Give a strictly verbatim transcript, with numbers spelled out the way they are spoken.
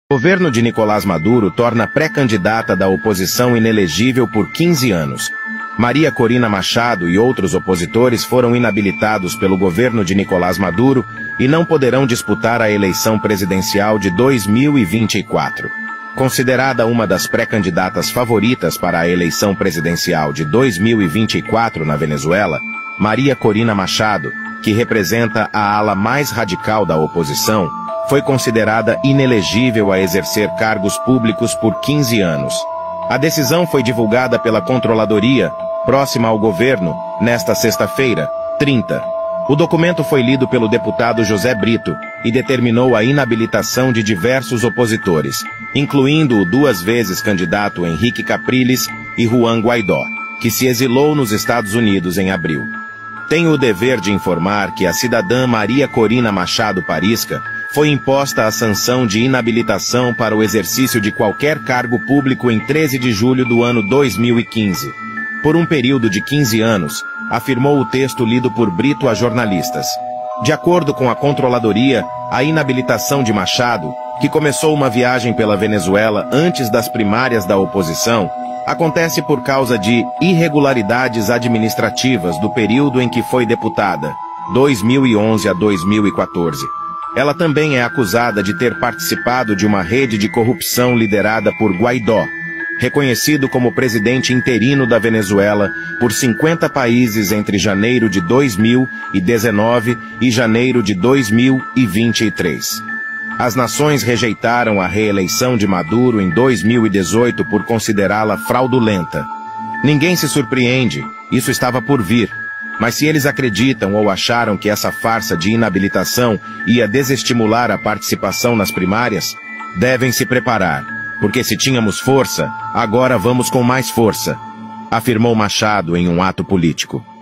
O governo de Nicolás Maduro torna pré-candidata da oposição inelegível por quinze anos. Maria Corina Machado e outros opositores foram inabilitados pelo governo de Nicolás Maduro e não poderão disputar a eleição presidencial de dois mil e vinte e quatro. Considerada uma das pré-candidatas favoritas para a eleição presidencial de dois mil e vinte e quatro na Venezuela, Maria Corina Machado, que representa a ala mais radical da oposição, foi considerada inelegível a exercer cargos públicos por quinze anos. A decisão foi divulgada pela Controladoria, próxima ao governo, nesta sexta-feira, trinta. O documento foi lido pelo deputado José Brito e determinou a inabilitação de diversos opositores, incluindo o duas vezes candidato Henrique Capriles e Juan Guaidó, que se exilou nos Estados Unidos em abril. Tenho o dever de informar que a cidadã Maria Corina Machado Parisca foi imposta a sanção de inabilitação para o exercício de qualquer cargo público em treze de julho do ano dois mil e quinze. Por um período de quinze anos, afirmou o texto lido por Brito a jornalistas. De acordo com a Controladoria, a inabilitação de Machado, que começou uma viagem pela Venezuela antes das primárias da oposição, acontece por causa de irregularidades administrativas do período em que foi deputada, dois mil e onze a dois mil e quatorze. Ela também é acusada de ter participado de uma rede de corrupção liderada por Guaidó, reconhecido como presidente interino da Venezuela por cinquenta países entre janeiro de dois mil e dezenove e janeiro de dois mil e vinte e três. As nações rejeitaram a reeleição de Maduro em dois mil e dezoito por considerá-la fraudulenta. Ninguém se surpreende, isso estava por vir. Mas se eles acreditam ou acharam que essa farsa de inabilitação ia desestimular a participação nas primárias, devem se preparar, porque se tínhamos força, agora vamos com mais força, afirmou Machado em um ato político.